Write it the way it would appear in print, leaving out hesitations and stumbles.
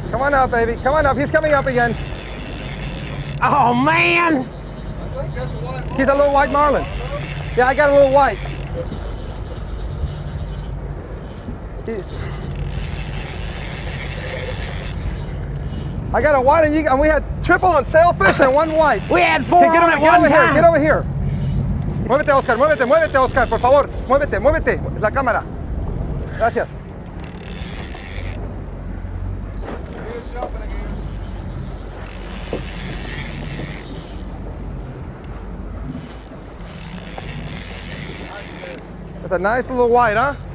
Come on up, baby. Come on up. He's coming up again. Oh, man. He's a little white marlin. Yeah, I got a little white. I got a white and we had triple on sailfish and one white. We had 4 Hey, on at one time. Get over here. Muévete, Oscar. Muévete, Oscar, por favor. Muévete. La cámara. Gracias. That's a nice little white, huh?